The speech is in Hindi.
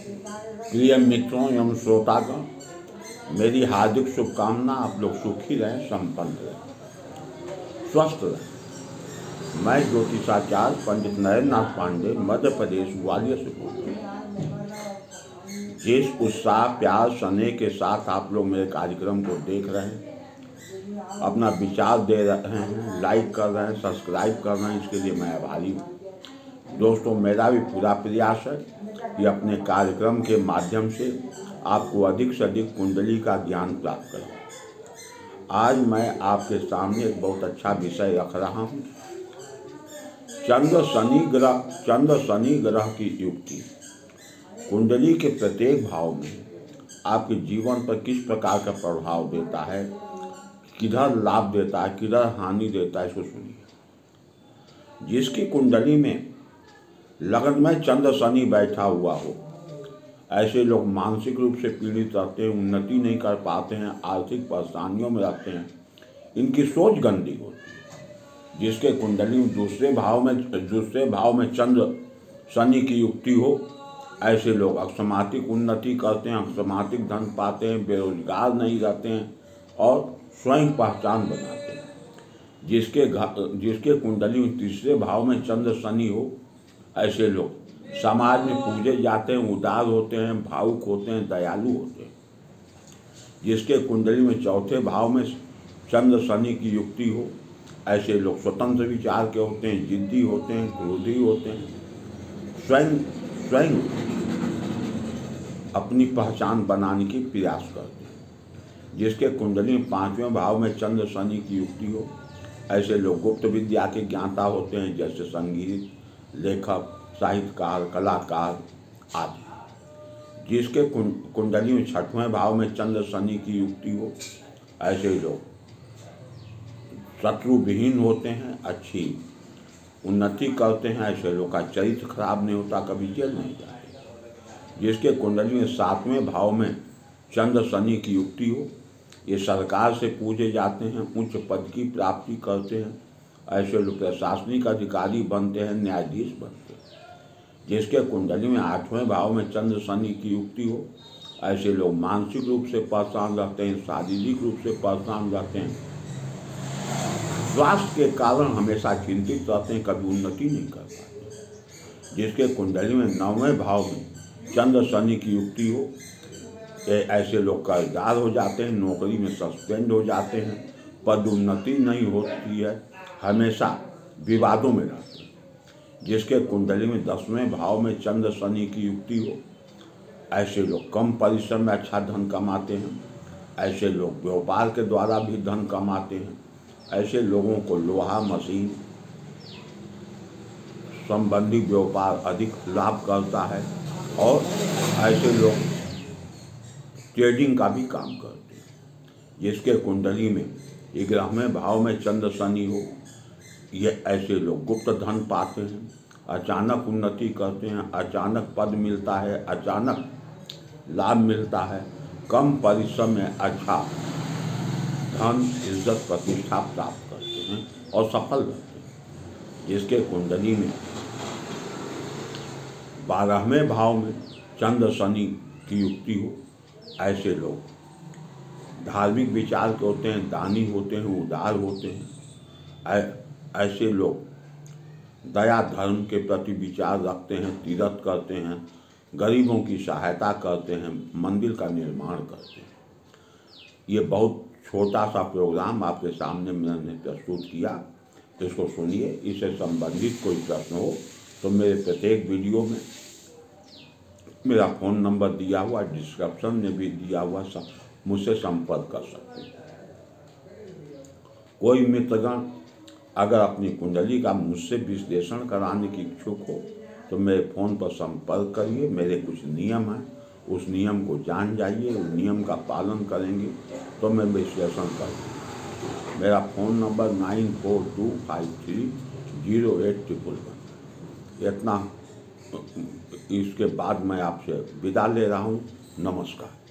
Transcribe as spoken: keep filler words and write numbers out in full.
प्रिय मित्रों एवं श्रोतागण, मेरी हार्दिक शुभकामना। आप लोग सुखी रहें, संपन्न रहें, स्वस्थ रहें। मैं ज्योतिषाचार्य पंडित नरेंद्रनाथ पांडे मध्य प्रदेश ग्वालियर से बोल रहा हूँ। जिस उत्साह, प्यार, स्नेह के साथ आप लोग मेरे कार्यक्रम को देख रहे हैं, अपना विचार दे रहे हैं, लाइक कर रहे हैं, सब्सक्राइब कर रहे हैं, इसके लिए मैं आभारी हूँ। दोस्तों, मेरा भी पूरा प्रयास है कि अपने कार्यक्रम के माध्यम से आपको अधिक से अधिक कुंडली का ज्ञान प्राप्त करें। आज मैं आपके सामने एक बहुत अच्छा विषय रख रहा हूँ। चंद्र शनि ग्रह चंद्र शनि ग्रह की युक्ति कुंडली के प्रत्येक भाव में आपके जीवन पर किस प्रकार का प्रभाव देता है, किधर लाभ देता है, किधर हानि देता है, इसको सुनिए। जिसकी कुंडली में लग्न में चंद्र शनि बैठा हुआ हो, ऐसे लोग मानसिक रूप से पीड़ित रहते हैं, उन्नति नहीं कर पाते हैं, आर्थिक परेशानियों में रहते हैं, इनकी सोच गंदी होती है। जिसके कुंडली में दूसरे भाव में दूसरे भाव में चंद्र शनि की युक्ति हो, ऐसे लोग अकस्मातिक उन्नति करते हैं, अकस्मातिक धन पाते हैं, बेरोजगार नहीं रहते हैं और स्वयं पहचान बनाते हैं। जिसके जिसके कुंडली में तीसरे भाव में चंद्र शनि हो, ऐसे लोग समाज में पूजे जाते हैं, उदार होते हैं, भावुक होते हैं, दयालु होते हैं। जिसके कुंडली में चौथे भाव में चंद्र शनि की युक्ति हो, ऐसे लोग स्वतंत्र विचार के होते हैं, जिद्दी होते हैं, क्रोधी होते हैं, स्वयं स्वयं अपनी पहचान बनाने की प्रयास करते हैं। जिसके कुंडली में पांचवें भाव में चंद्र शनि की युक्ति हो, ऐसे लोग गुप्त विद्या के ज्ञाता होते हैं, जैसे संगीत, लेखक, साहित्यकार, कलाकार आदि। जिसके कुंडली में छठवें भाव में चंद्र शनि की युक्ति हो, ऐसे लोग शत्रु विहीन होते हैं, अच्छी उन्नति करते हैं। ऐसे लोग का चरित्र खराब नहीं होता, कभी जेल नहीं जाते। जिसके कुंडली में सातवें भाव में चंद्र शनि की युक्ति हो, ये सरकार से पूजे जाते हैं, उच्च पद की प्राप्ति करते हैं। ऐसे लोग प्रशासनिक अधिकारी बनते हैं, न्यायाधीश बनते हैं। जिसके कुंडली में आठवें भाव में चंद्र शनि की युक्ति हो, ऐसे लोग मानसिक रूप से परेशान रहते हैं, शारीरिक रूप से परेशान रहते हैं, स्वास्थ्य के कारण हमेशा चिंतित रहते हैं, कभी उन्नति नहीं कर पाते। जिसके कुंडली में नौवें भाव में चंद्र शनि की युक्ति हो, ऐसे लोग कर्जदार हो जाते हैं, नौकरी में सस्पेंड हो जाते हैं, पदोन्नति नहीं होती है, हमेशा विवादों में रहते हैं। जिसके कुंडली में दसवें भाव में चंद्र शनि की युक्ति हो, ऐसे लोग कम परिश्रम में अच्छा धन कमाते हैं। ऐसे लोग व्यापार के द्वारा भी धन कमाते हैं। ऐसे लोगों को लोहा, मशीन संबंधी व्यापार अधिक लाभ करता है और ऐसे लोग ट्रेडिंग का भी काम करते हैं। जिसके कुंडली में ग्यारहवें भाव में चंद्र शनि हो, ये ऐसे लोग गुप्त धन पाते हैं, अचानक उन्नति करते हैं, अचानक पद मिलता है, अचानक लाभ मिलता है, कम परिश्रम में अच्छा धन, इज्जत, प्रतिष्ठा प्राप्त करते हैं और सफल रहते हैं। जिसके कुंडली में बारहवें भाव में चंद्र शनि की युक्ति हो, ऐसे लोग धार्मिक विचार के होते हैं, दानी होते हैं, उदार होते हैं। ऐसे लोग दया धर्म के प्रति विचार रखते हैं, तीर्थ करते हैं, गरीबों की सहायता करते हैं, मंदिर का निर्माण करते हैं। ये बहुत छोटा सा प्रोग्राम आपके सामने मैंने प्रस्तुत किया, तो इसको सुनिए। इससे संबंधित कोई प्रश्न हो तो मेरे प्रत्येक वीडियो में मेरा फ़ोन नंबर दिया हुआ, डिस्क्रिप्शन में भी दिया हुआ, सब मुझसे संपर्क कर सकते हैं। कोई मित्रगण अगर अपनी कुंडली का मुझसे विश्लेषण कराने की इच्छुक हो तो मेरे फ़ोन पर संपर्क करिए। मेरे कुछ नियम हैं, उस नियम को जान जाइए, उस नियम का पालन करेंगे तो मैं विश्लेषण करूँगा। मेरा phone number nine four two five three zero eight triple one. इतना इसके बाद मैं आपसे विदा ले रहा हूँ। नमस्कार।